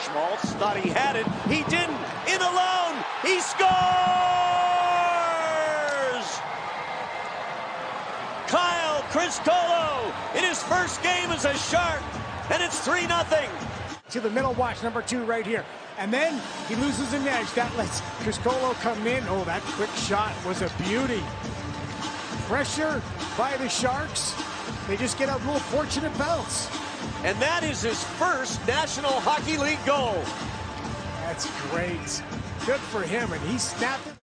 Schmaltz thought he had it. He didn't. In alone. He scores! Kyle Criscuolo in his first game as a Shark, and it's 3-0. To the middle, watch number 2 right here. And then he loses an edge. That lets Criscuolo come in. Oh, that quick shot was a beauty. Pressure by the Sharks. They just get a little fortunate bounce. And that is his first National Hockey League goal. That's great. Good for him, and he snapped it.